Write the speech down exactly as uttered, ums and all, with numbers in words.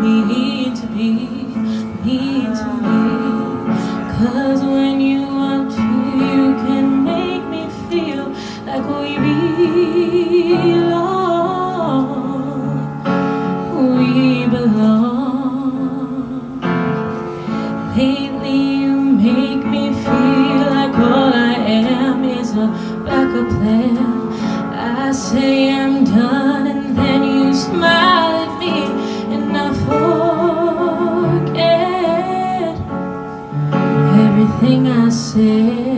mean to me, mean to me. 'Cause when you want to, you can make me feel like we belong, we belong. Lately you make me feel like all I am is a backup plan. I say I'm done and then you smile at me and I forget everything I said.